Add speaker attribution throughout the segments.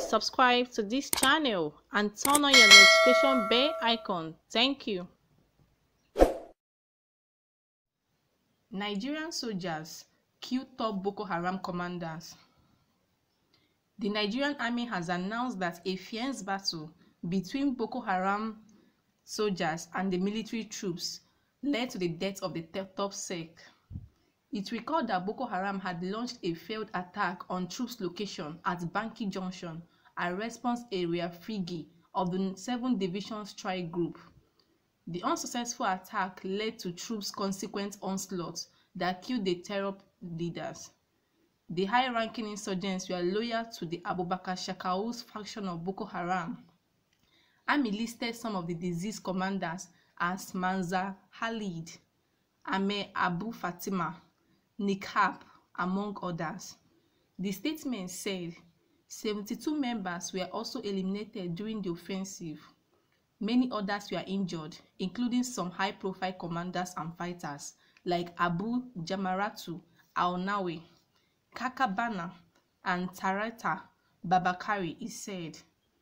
Speaker 1: subscribe to this channel and turn on your notification bell icon. Thank you. Nigerian soldiers kill top Boko Haram commanders. The Nigerian army has announced that a fierce battle between Boko Haram soldiers and the military troops led to the death of the top sec. It recalled that Boko Haram had launched a failed attack on troops' location at Banki Junction, a response area Frigi of the 7th Division Strike Group. The unsuccessful attack led to troops' consequent onslaught that killed the terror leaders. The high-ranking insurgents were loyal to the Abubakar Shekau's faction of Boko Haram. Army listed some of the deceased commanders as Manza Khalid, Ame Abu Fatima, Nikhab, among others. The statement said 72 members were also eliminated during the offensive. Many others were injured, including some high-profile commanders and fighters like Abu Jamaratu Al-Nawi, Kakabana, and Tarata Babakari, he said.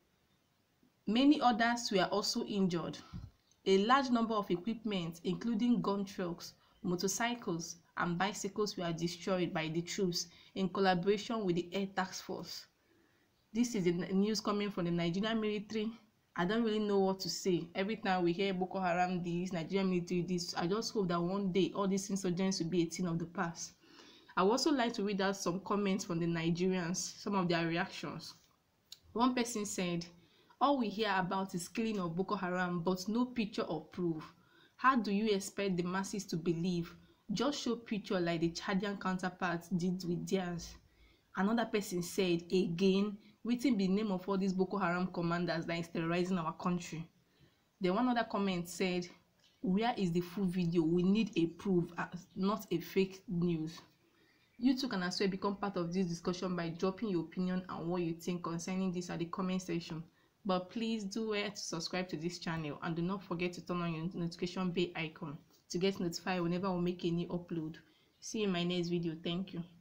Speaker 1: Many others were also injured. A large number of equipment, including gun trucks, motorcycles, and bicycles were destroyed by the troops in collaboration with the Air Task Force. This is the news coming from the Nigerian military. I don't really know what to say. Every time we hear Boko Haram this, Nigerian military this, I just hope that one day all these insurgents will be a thing of the past. I would also like to read out some comments from the Nigerians, some of their reactions. One person said, "All we hear about is killing of Boko Haram, but no picture or proof. How do you expect the masses to believe? Just show picture like the Chadian counterparts did with theirs." Another person said, again, wetin be the name of all these Boko Haram commanders that is terrorizing our country? Then one other comment said, "Where is the full video? We need a proof, not a fake news." You too can as well become part of this discussion by dropping your opinion and what you think concerning this at the comment section. But please do well to subscribe to this channel and do not forget to turn on your notification bell icon to get notified whenever we make a new upload. See you in my next video. Thank you.